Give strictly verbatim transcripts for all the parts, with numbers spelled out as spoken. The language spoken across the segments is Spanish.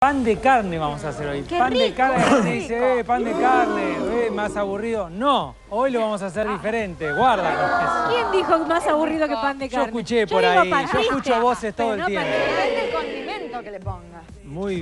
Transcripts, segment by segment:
Pan de carne vamos a hacer hoy. ¡Qué pan de rico! carne. La gente dice, eh, pan de carne, eh, más aburrido. No, hoy lo vamos a hacer diferente. Guarda con eso. ¿Quién dijo más aburrido que pan de Yo carne? escuché por digo ahí, pan yo triste, escucho voces todo pero el no tiempo. pan triste. Depende del condimento que le ponga. Muy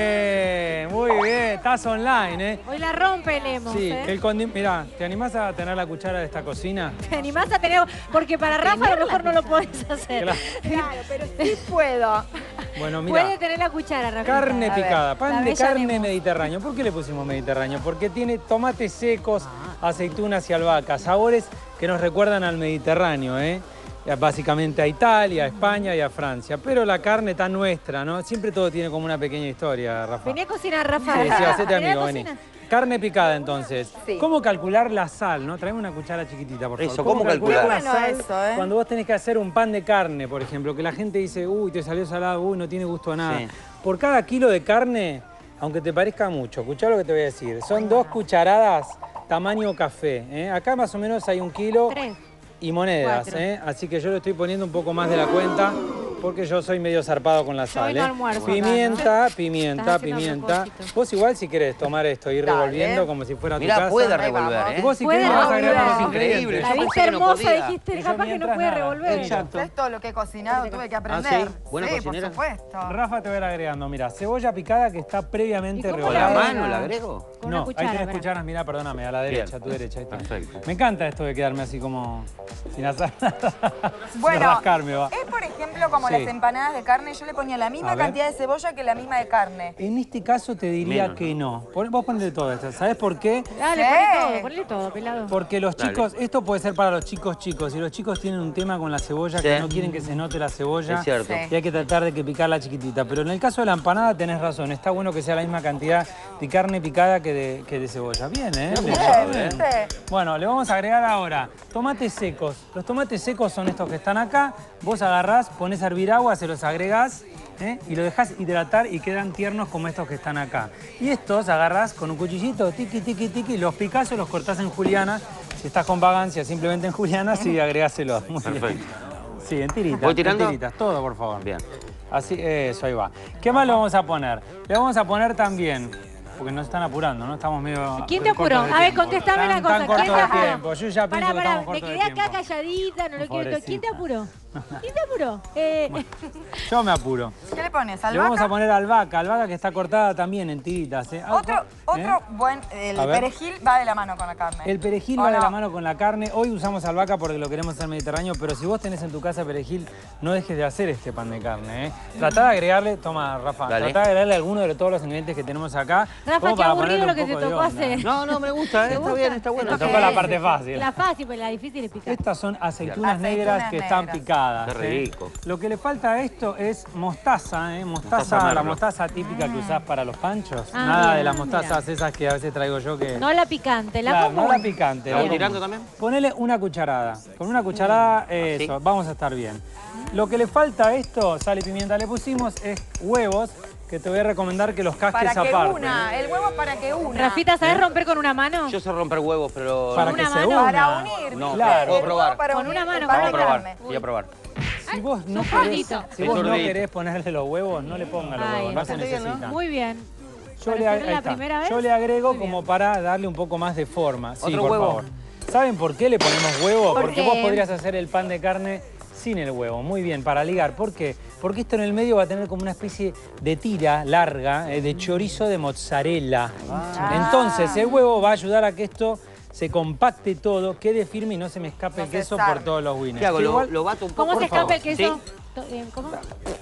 bien, muy bien. Estás online, ¿eh? Hoy la rompe el Emos, Sí, ¿eh? el condimento. Mirá, ¿te animás a tener la cuchara de esta cocina? ¿Te animás a tener...? Porque para Rafa a lo mejor no lo podés hacer. Claro. Claro, pero sí puedo. Bueno, mira. Puede tener la cuchara, Rafa. Carne A ver, picada, la pan de bella carne Nemo. mediterráneo. ¿Por qué le pusimos mediterráneo? Porque tiene tomates secos, aceitunas y albahaca, sabores que nos recuerdan al Mediterráneo, ¿eh? Básicamente a Italia, a España y a Francia. Pero la carne está nuestra, ¿no? Siempre todo tiene como una pequeña historia, Rafa. Vení a cocinar, Rafa. Sí, sí, hacete Vení a amigo, vení. cocinar. Carne picada, entonces. Sí. ¿Cómo calcular la sal, no? Traeme una cuchara chiquitita, por favor. Eso, ¿cómo calcular? la Qué bueno sal eso, ¿eh? cuando vos tenés que hacer un pan de carne, por ejemplo? Que la gente dice, uy, te salió salado, uy, no tiene gusto a nada. Sí. Por cada kilo de carne, aunque te parezca mucho, escuchá lo que te voy a decir. Son dos cucharadas tamaño café, ¿eh? Acá más o menos hay un kilo Tres. y monedas, Cuatro. ¿eh? Así que yo le estoy poniendo un poco más de la cuenta porque yo soy medio zarpado con la Yo sal, hoy no ¿eh? almuerzo acá, Pimienta, ¿no? pimienta, Estás haciendo a pimienta. propósito. Vos igual si querés tomar esto, ir Dale. revolviendo como si fuera tu Mirá, casa. puede Ahí revolver, vamos. ¿eh? Vos si Puede querés vas revolver. agregando los Es increíble. ingredientes. La Yo viste pensé que no hermosa, podía. dijiste, Yo capaz que no mientras puede nada. revolver. Exacto. Es todo lo que he cocinado, tuve que aprender. ¿Ah, sí? ¿Buena sí, cocinera? por supuesto. Rafa te va a ir agregando, mira, cebolla picada que está previamente ¿Y cómo ¿Con la la revolada. agrega? mano la agrego? Con No, una cuchara. ahí tenés verá. cucharas, mira, perdóname, a la derecha, a tu Bien. derecha. Ahí está. Perfecto. Me encanta esto de quedarme así como sin hacer nada. Bueno, De rascarme, va. es por ejemplo como Sí. las empanadas de carne, yo le ponía la A misma ver. cantidad de cebolla que la misma de carne. En este caso te diría Menos, que no. Pon- Vos ponle todo esto. ¿Sabés por qué? Dale, Sí. ponle todo, ponle todo, pelado. Porque los Dale. chicos, esto puede ser para los chicos chicos, y los chicos tienen un tema con la cebolla, que Sí. no quieren que se note la cebolla. Es cierto. Sí. Y hay que tratar de que picarla chiquitita. Pero en el caso de la empanada tenés razón, está bueno que sea la misma cantidad de carne picada que de, que de cebolla. Bien, ¿eh? Bien, Bien. Bien, ¿viste? Bueno, le vamos a agregar ahora tomates secos. Los tomates secos son estos que están acá. Vos agarrás, pones a hervir agua, se los agregás, ¿eh? Y lo dejás hidratar y quedan tiernos como estos que están acá. Y estos agarrás con un cuchillito, tiqui, tiqui, tiqui, los picás o los cortás en julianas. Si estás con vagancia, simplemente en julianas y agregáselos. Muy bien. Perfecto. Sí, en tiritas. ¿Voy tirando? En tiritas, todo, por favor. Bien. Así, eso, ahí va. ¿Qué más le vamos a poner? Le vamos a poner también, porque nos están apurando, ¿no? Estamos medio... ¿Quién te apuró? cortos de A ver, tiempo. contestame Tan- una cosa. tan ¿Quién cortos te de apuró? tiempo. Yo ya pienso Pará, que pará, estamos me cortos de quedé acá tiempo. calladita, no lo quiero... Pobrecita. ¿Quién te apuró? ¿Quién te apuró? Eh, Yo me apuro. ¿Qué le pones? Le vamos ¿Albahaca? a poner albahaca, albahaca que está cortada también en tiritas. ¿eh? Otro, ¿Eh? otro buen... El A ver. perejil va de la mano con la carne. El perejil ¿O va de no? la mano con la carne. Hoy usamos albahaca porque lo queremos hacer mediterráneo, pero si vos tenés en tu casa perejil, no dejes de hacer este pan de carne. ¿eh? Tratá de agregarle, toma Rafa, Dale. tratá de agregarle alguno de todos los ingredientes que tenemos acá. Rafa, como qué para aburrido ponerle lo un que te poco de tocó onda. hacer. No, no, me gusta, ¿eh? Está bien, está bueno. Te tocó la parte fácil. La fácil, pero la difícil es picar. Estas son aceitunas, Aceitunas negras que están negras. picadas. Qué ¿eh? rico. Lo que le falta a esto es mostaza, ¿eh? Mostaza, Mostaza la merlo. mostaza típica que usás para los panchos. Ah, Nada bien, de las mira. mostazas esas que a veces traigo yo que... No la picante, la Claro, común. no la picante. ¿La voy común. tirando también? Ponele una cucharada. Con una cucharada, ¿sí? eso, vamos a estar bien. Lo que le falta a esto, sal y pimienta le pusimos, es huevos, que te voy a recomendar que los casques Para que aparte. una. El huevo para que una. Rafita, ¿sabes romper con una mano? Yo sé romper huevos, pero... Para Con que una se mano. una. Para unir. No, Claro. puedo El huevo probar. para Con unir una mano, el con pan Vamos a de probar. carne. Voy a probar. Si vos no Sos querés, gordito. si El vos no sordito. querés ponerle los huevos, no le pongas los Ahí huevos, no se está. bien, ¿no? necesitan. Muy bien. Yo ¿Para le, hacerlo ahí la está. primera vez? Yo le agrego Muy bien. como para darle un poco más de forma. Sí, ¿Otro por huevo? favor. ¿Saben por qué le ponemos huevo? ¿Por Porque qué? vos podrías hacer el pan de carne sin el huevo. Muy bien, para ligar. ¿Por qué? Porque esto en el medio va a tener como una especie de tira larga eh, de chorizo de mozzarella. Ah. Entonces, el huevo va a ayudar a que esto se compacte todo, quede firme y no se me escape No el se queso salga. por todos los winners. ¿Qué hago? Que ¿Lo, igual, lo bato un poco? ¿Cómo se por favor? escapa el queso? ¿Sí? To- eh, ¿Cómo?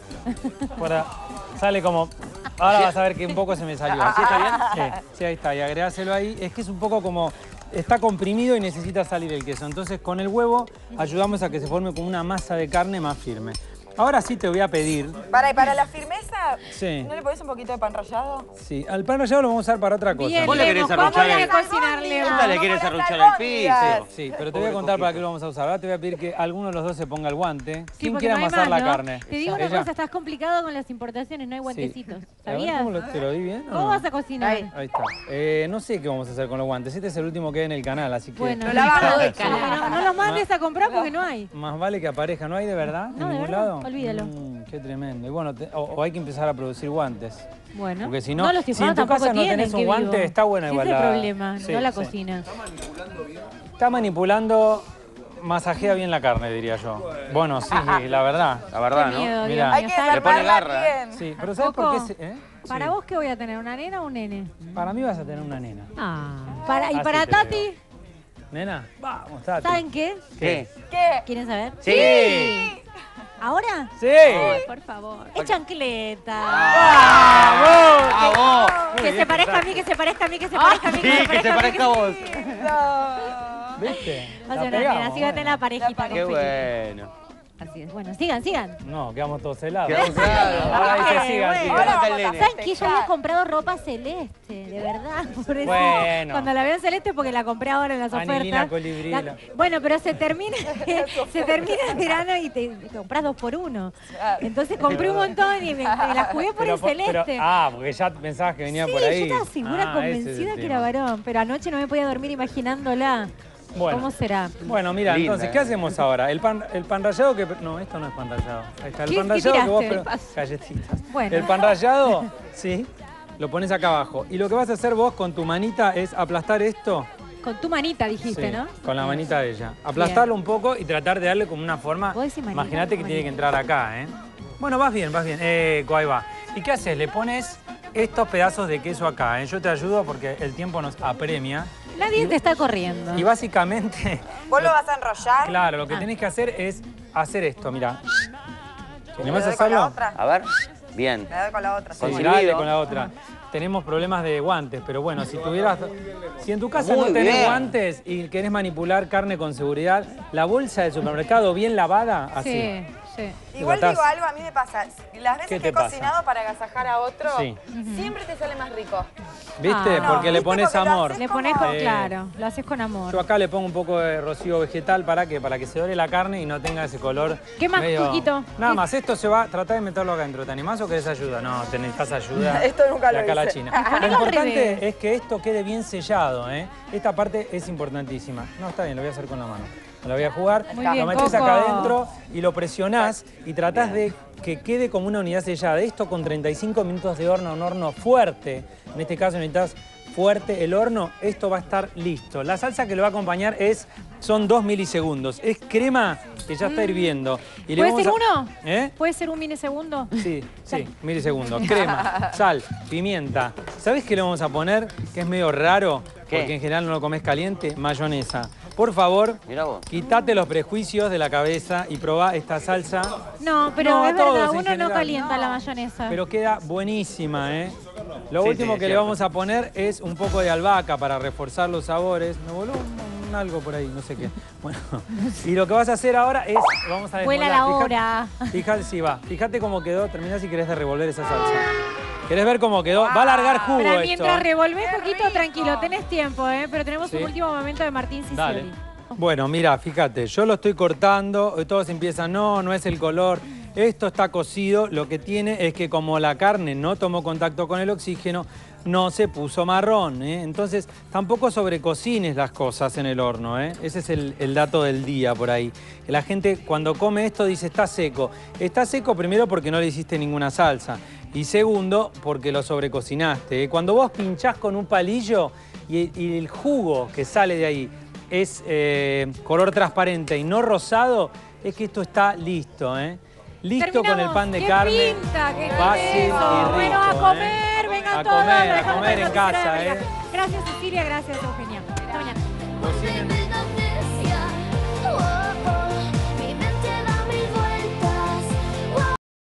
para- sale como... Ahora vas a ver que un poco se me salió. ¿Así está bien? Sí, sí, ahí está. Y agregáselo ahí. Es que es un poco como... Está comprimido y necesita salir el queso. Entonces, con el huevo ayudamos a que se forme como una masa de carne más firme. Ahora sí te voy a pedir... Para, y para la firmeza, Sí. ¿no le pones un poquito de pan rallado? Sí, al pan rallado lo vamos a usar para otra cosa. Bien, ¿Vos le querés Lemos, ¿cómo arruchar voy a el- cocinar, Lemos? Puta, le querés Como las arruchar el albóndigas. piso. Sí, pero te voy a Pobre contar para qué coquito. lo vamos a usar. Ahora te voy a pedir que alguno de los dos se ponga el guante. Sí, ¿Quién porque quiere no hay amasar más, la ¿no? carne? Te digo una Ella. cosa, estás complicado con las importaciones, no hay Sí. guantecitos. A ver, ¿Sabías? ¿cómo lo- ¿Te lo di bien o ¿Cómo no? vas a cocinar? Ahí. Ahí está. Eh, no sé qué vamos a hacer con los guantes. Este es el último que hay en el canal, así que... Bueno, Lo lavamos. listo. No, no los mandes a comprar porque no hay. Más vale que aparezca. ¿No hay de verdad? No, ¿En de ningún verdad, lado? olvídalo. Mm, Qué tremendo. Y bueno, te- o, o hay que empezar a producir guantes. Bueno. Porque si no, no los si en tijuanos tu tampoco casa no tienen, tenés un qué guante, vivo. está buena Ese igual es el la- problema, Sí, no la sí. cocina. Está manipulando, masajea bien la carne, diría yo. Bueno, sí, la verdad. La verdad, Qué ¿no? miedo, Mirá. Dios Hay mío, que ¿sabes? Le pone desarmarla garra, ¿eh? bien. Sí, pero ¿sabes por Coco, qué? se- eh? ¿Para Sí. vos qué voy a tener, una nena o un nene? Para mí vas a tener una nena. Ah. Para, ¿y Así para te Tati? veo. ¿Nena? Vamos, Tati. ¿Saben qué? ¿Qué? ¿Qué? ¿Quieren saber? Sí. ¿Ahora? Sí. Ay, por favor. Es chancleta. ¡Vamos! ¡Ah, vos! Que se parezca a mí, que se parezca a mí, que se parezca a mí, Sí, que se parezca a vos. No. ¿Viste? Va a La ser una pegamos, nena, así va a tener la bueno. parejita La con Qué Felipe. bueno. Así es. Bueno, sigan, sigan. No, quedamos todos helados. Quedamos helados. Ahora dice, Ay, sigan, bueno. sigan. Ahora Acá el vamos a nene. ¿Saben que yo festejar. había comprado ropa celeste? De verdad. Por eso, Bueno. cuando la veo en celeste, porque la compré ahora en las Anilina ofertas. colibrí, La- la- bueno, pero se termina, se termina el verano y te, te compras dos por uno. Entonces compré un montón y me, me la jugué por Pero el po- pero- celeste. ah, porque ya pensabas que venía sí, por ahí. yo estaba segura, Ah, ese es convencida el que era tema. varón, pero anoche no me podía dormir imaginándola. Bueno. ¿Cómo será? Bueno, mira, Linda, entonces, eh. ¿qué hacemos ahora? El pan, el pan rallado que... No, esto no es pan rallado. Ahí está, el ¿Qué- pan qué rallado que vos... tiraste? Pero, galletitas. Bueno. El pan rallado, sí, lo pones acá abajo. Y lo que vas a hacer vos con tu manita es aplastar esto. Con tu manita dijiste, Sí, ¿no? con la manita de ella. Aplastarlo un poco y tratar de darle como una forma. ¿Vos decís manita Imagínate o que tiene que manita? entrar acá, ¿eh? Bueno, vas bien, vas bien. Eh, ahí va. ¿Y qué haces? Le pones estos pedazos de queso acá, ¿eh? Yo te ayudo porque el tiempo nos apremia. Nadie te está corriendo. Y básicamente, ¿Vos lo vas a enrollar? claro, lo que Ah. tenés que hacer es hacer esto, mira. ¿Le ¿Tenemos doy a con la hacerlo? otra? A ver. Bien. Le doy con la otra. Sí, Con sí. dale silbido. con la otra. Tenemos problemas de guantes, pero bueno, si tuvieras... Si en tu casa Muy no tenés bien. guantes y querés manipular carne con seguridad, la bolsa del supermercado bien lavada, así. Sí, sí. Igual Tratás- digo algo, a mí me pasa. Las ¿Qué veces que te he pasa? cocinado para agasajar a otro, Sí. siempre te sale más rico. ¿Viste? Ah. Porque le ¿Viste? pones Porque lo amor. haces Le pones con, Eh, claro, lo haces con amor. Yo acá le pongo un poco de rocío vegetal para que para que se dore la carne y no tenga ese color. ¿Qué más, medio- Coquito? Nada ¿Qué- más, esto se va, tratá de meterlo acá adentro. ¿Te animás o querés ayuda? No, te necesitas ayuda. Esto nunca de lo acá a la hice. China. Ponelo Lo al importante revés. es que esto quede bien sellado, ¿eh? Esta parte es importantísima. No, está bien, lo voy a hacer con la mano. Me la voy a jugar, Muy lo bien, metés Coco. acá adentro y lo presionás y tratás de que quede como una unidad sellada. Esto con treinta y cinco minutos de horno, un horno fuerte. En este caso necesitas fuerte el horno, esto va a estar listo. La salsa que lo va a acompañar es, son dos milisegundos. Es crema que ya está hirviendo. Y le ¿Puede vamos ser a- uno? ¿Eh? ¿Puede ser un milisegundo? Sí, sí, milisegundos. Crema, sal, pimienta. ¿Sabés qué le vamos a poner? Que es medio raro, ¿Qué? porque en general no lo comes caliente. Mayonesa. Por favor, Mirá vos. quítate los prejuicios de la cabeza y probá esta salsa. No, pero No, a es todos verdad, en uno general. no calienta la mayonesa. Pero queda buenísima, ¿eh? Lo Sí, último sí, que es le cierto. vamos a poner es un poco de albahaca para reforzar los sabores. Me voló un, un algo por ahí, no sé qué. Bueno, y lo que vas a hacer ahora es, vamos a Vuela desmoldar. la Fija- hora. Fíjate, sí, va. Fíjate cómo quedó. Terminá si querés de revolver esa salsa. ¿Querés ver cómo quedó? Va a largar jugo Para esto. mientras ¿eh? revolvés Qué poquito, rico. tranquilo, tenés tiempo, ¿eh? Pero tenemos Sí. un último momento de Martín Cicioli. Dale. Bueno, mira, fíjate, yo lo estoy cortando, todos empiezan, no, no es el color, esto está cocido, lo que tiene es que como la carne no tomó contacto con el oxígeno, no se puso marrón, ¿eh? Entonces tampoco sobrecocines las cosas en el horno, ¿eh? Ese es el, el dato del día por ahí. La gente cuando come esto dice, está seco. Está seco primero porque no le hiciste ninguna salsa y segundo porque lo sobrecocinaste, ¿eh? Cuando vos pinchás con un palillo y, y el jugo que sale de ahí es eh, color transparente y no rosado, es que esto está listo, ¿eh? Listo con el pan de ¡Qué carne. pinta! ¡Qué Fácil y lindo! rico, Bueno, a ¿eh? comer, vengan A todos. comer, a dejamos comer la en cocina de casa, América. ¿eh? Gracias, Cecilia, gracias, Eugenia. Hasta mañana. Cocinen